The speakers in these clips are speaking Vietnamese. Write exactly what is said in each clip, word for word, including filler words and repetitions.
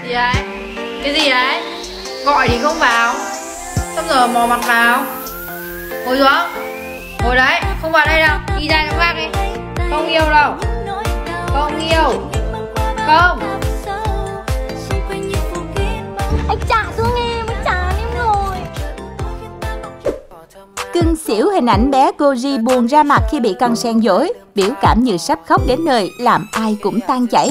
Gì đấy? Cái gì đấy? Gọi thì không vào. Xong giờ mò mặt vào. Ngồi xuống. Ngồi đấy, không vào đây đâu. Đi ra chỗ khác đi. Không yêu đâu. Không yêu. Không. Anh trả xuống em, anh trả em rồi. Cưng xỉu hình ảnh bé Koji buồn ra mặt khi bị con sen dỗi, biểu cảm như sắp khóc đến nơi, làm ai cũng tan chảy.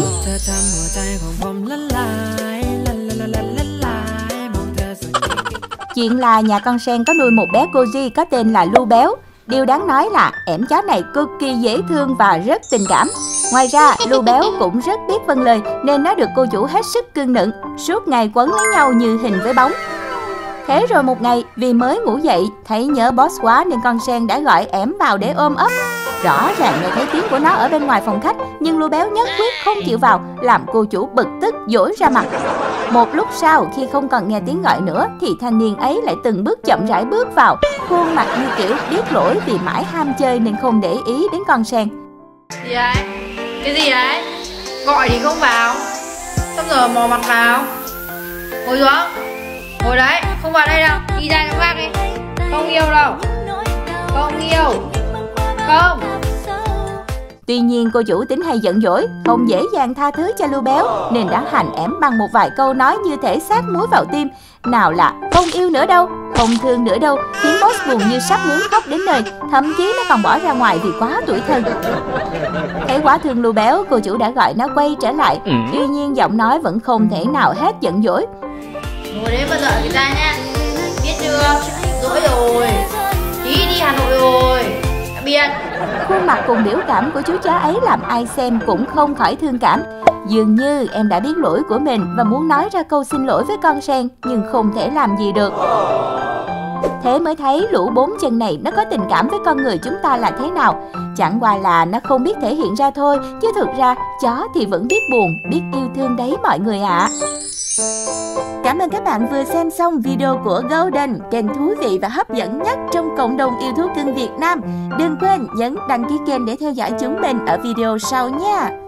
Chuyện là nhà con sen có nuôi một bé Koji có tên là Lu Béo. Điều đáng nói là ẻm chó này cực kỳ dễ thương và rất tình cảm. Ngoài ra, Lu Béo cũng rất biết vâng lời nên nó được cô chủ hết sức cưng nựng, suốt ngày quấn lấy nhau như hình với bóng. Thế rồi một ngày, vì mới ngủ dậy, thấy nhớ boss quá nên con sen đã gọi ẻm vào để ôm ấp. Rõ ràng nghe thấy tiếng của nó ở bên ngoài phòng khách, nhưng Lu Béo nhất quyết không chịu vào, làm cô chủ bực tức dỗi ra mặt. Một lúc sau, khi không còn nghe tiếng gọi nữa, thì thanh niên ấy lại từng bước chậm rãi bước vào, khuôn mặt như kiểu biết lỗi vì mãi ham chơi nên không để ý đến con sen. Gì đấy? Cái gì đấy? Gọi thì không vào. Xong giờ mò mặt vào. Ngồi xuống. Ngồi đấy, không vào đây đâu. Đi ra chỗ khác đi. Không yêu đâu. Không yêu. Không. Tuy nhiên cô chủ tính hay giận dỗi, không dễ dàng tha thứ cho Lu Béo nên đã hành ẻm bằng một vài câu nói như thể sát muối vào tim. Nào là không yêu nữa đâu, không thương nữa đâu, khiến boss buồn như sắp muốn khóc đến nơi, thậm chí nó còn bỏ ra ngoài vì quá tủi thân. Thấy quá thương Lu Béo, cô chủ đã gọi nó quay trở lại. Tuy nhiên giọng nói vẫn không thể nào hết giận dỗi. Ngồi đấy mà đợi người ta nha. Biết chưa? Dỗi rồi. Tí đi Hà Nội rồi. Tạm biệt. Khuôn mặt cùng biểu cảm của chú chó ấy làm ai xem cũng không khỏi thương cảm. Dường như em đã biết lỗi của mình và muốn nói ra câu xin lỗi với con sen, nhưng không thể làm gì được. Thế mới thấy lũ bốn chân này nó có tình cảm với con người chúng ta là thế nào. Chẳng qua là nó không biết thể hiện ra thôi, chứ thực ra chó thì vẫn biết buồn, biết yêu thương đấy mọi người ạ. À. Cảm ơn các bạn vừa xem xong video của Golden, kênh thú vị và hấp dẫn nhất trong cộng đồng yêu thú cưng Việt Nam. Đừng quên nhấn đăng ký kênh để theo dõi chúng mình ở video sau nha.